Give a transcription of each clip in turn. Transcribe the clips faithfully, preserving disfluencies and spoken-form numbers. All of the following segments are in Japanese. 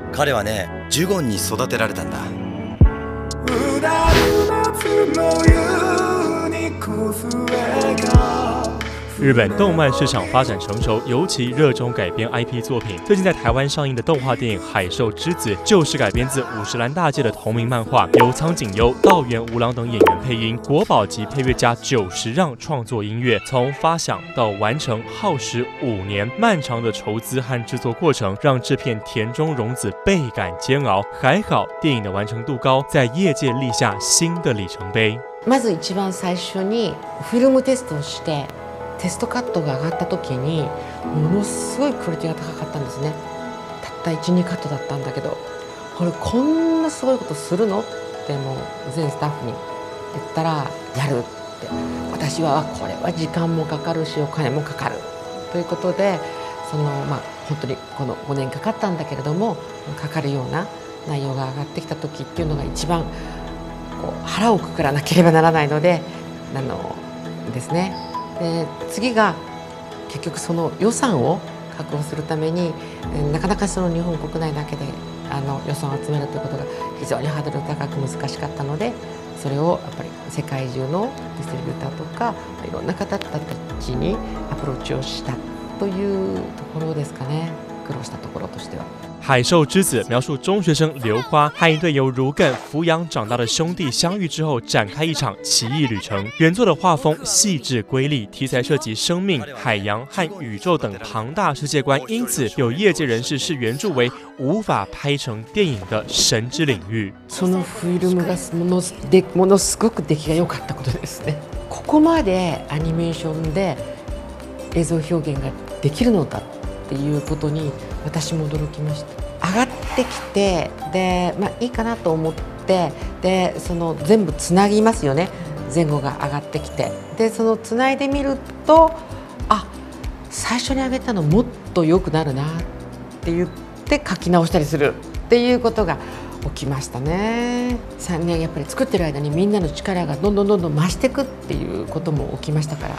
彼はね、ジュゴンに育てられたんだ。うだる夏の湯にこすれが日本动漫市场发展成熟，尤其热衷改编 I P 作品。最近在台湾上映的动画电影《海兽之子》就是改编自五十岚大介的同名漫画，由苍井优、道元吾郎等演员配音，国宝级配乐家久石让创作音乐。从发想到完成耗时五年，漫长的筹资和制作过程让制片田中荣子倍感煎熬。还好电影的完成度高，在业界立下新的里程碑。 まず一番最初にフィルムテストをして。テストカットが上がった時にものすごいクオリティが高かったんですね。たったいち、にカットだったんだけど、これこんなすごいことするのってもう全スタッフに言ったらやるって、私はこれは時間もかかるしお金もかかるということで、そのまあ本当にこのごねんかかったんだけれどもかかるような内容が上がってきた時っていうのが一番こう腹をくくらなければならないのであのですね。で次が結局その予算を確保するためになかなかその日本国内だけであの予算を集めるということが非常にハードル高く難しかったので、それをやっぱり世界中のディストリビューターとかいろんな方たちにアプローチをしたというところですかね。苦労したところとしては。 海兽之子描述中学生刘花和一对由如艮抚养长大的兄弟相遇之后，展开一场奇异旅程。原作的画风细致瑰丽，题材涉及生命、海洋和宇宙等庞大世界观，因此有业界人士视原著为无法拍成电影的神之领域。 そのフィルムがものでものすごく出来が良かったことですね。ここまでアニメーションで映像表現ができるのだっていうことに私も驚きました。上がってきてで、まあ、いいかなと思ってでその全部つなぎますよね。前後が上がってきてでそのつないでみると、あ、最初に上げたのもっと良くなるなって言って書き直したりするっていうことが起きましたね。さんねんやっぱり作ってる間にみんなの力がどんどんどんどん増していくっていうことも起きましたから。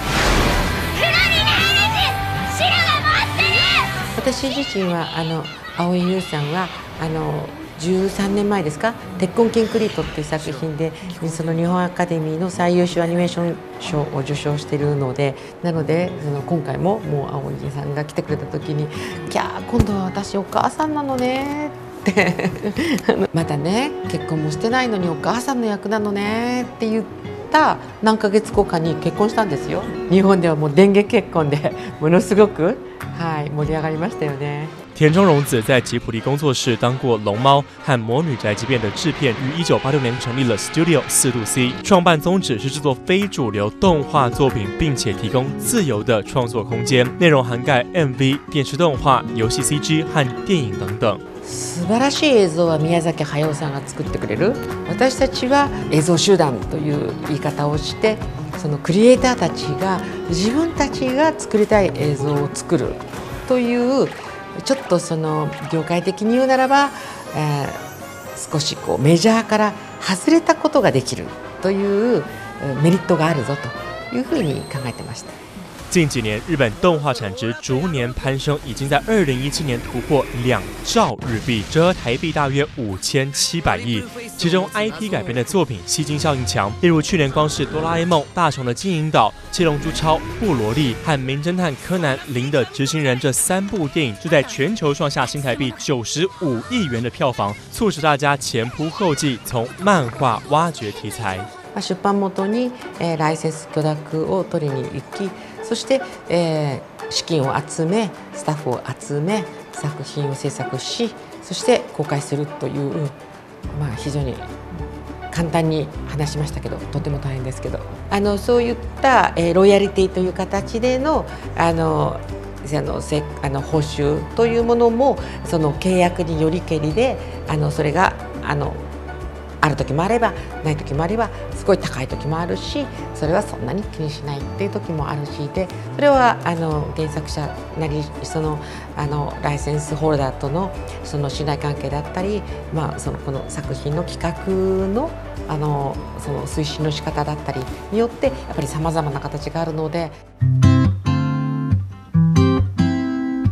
私自身はあの蒼井優さんはあのじゅうさんねんまえですか「鉄痕キンクリート」っていう作品でその日本アカデミーの最優秀アニメーション賞を受賞しているので、なのでその今回ももう蒼井さんが来てくれた時に「キャー今度は私お母さんなのね」ってまだね結婚もしてないのにお母さんの役なのねって言った何ヶ月後かに結婚したんですよ。日本ではもう電撃結婚でものすごくはい盛り上がりましたよね。 田中荣子在吉卜力工作室当过《龙猫》和《魔女宅急便》的制片，于一九八六年成立了 Studio 四度 C， 创办宗旨是制作非主流动画作品，并且提供自由的创作空间，内容涵盖 M V、电视动画、游戏 C G 和电影等等。 素晴らしい映像は宮崎駿さんが作ってくれる。私たちは映像集団という言い方をして、そのクリエイターたちが自分たちが作りたい映像を作るというちょっとその業界的に言うならば、えー、少しこうメジャーから外れたことができるというメリットがあるぞというふうに考えてました。 近几年，日本动画产值逐年攀升，已经在二零一七年突破两兆日币，折合台币大约五千七百亿。其中 I P 改编的作品吸金效应强，例如去年光是《哆啦 A 梦》、《大雄的金银岛》、《七龙珠超》、《布罗利》和《名侦探柯南：零的执行人》这三部电影，就在全球创下新台币九十五亿元的票房，促使大家前仆后继，从漫画挖掘题材。 出版元に、えー、ライセンス許諾を取りに行き、そして、えー、資金を集めスタッフを集め作品を制作し、そして公開するという、まあ、非常に簡単に話しましたけどとても大変ですけど、あのそういった、えー、ロイヤリティという形でのあのあのせあの報酬というものもその契約によりけりであのそれがあのある時もあればない時もあればすごい高い時もあるし、それはそんなに気にしないっていう時もあるしで、それはあの原作者なりそのあのライセンスホルダーとのその信頼関係だったり、まあ、そのこの作品の企画のあのその推進の仕方だったりによってやっぱりさまざまな形があるので。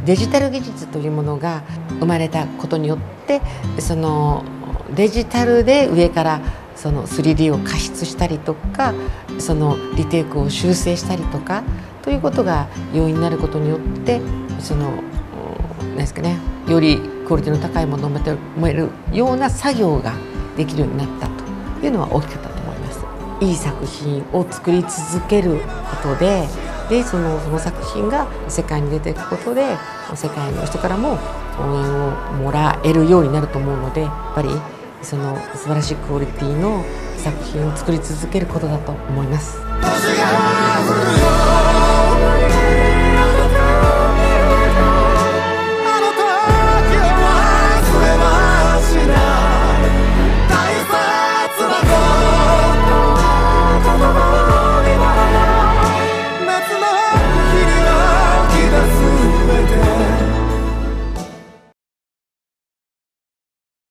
デジタル技術というものが生まれたことによって、そのデジタルで上からその スリーディー を加筆したりとか、そのリテイクを修正したりとかということが要因になることによって、その何ですかね、よりクオリティの高いものを求めるような作業ができるようになったというのは大きかったと思います。いい作品を作り続けることで、でそのその作品が世界に出ていくことで、世界の人からも応援をもらえるようになると思うので、やっぱりその素晴らしいクオリティの作品を作り続けることだと思います。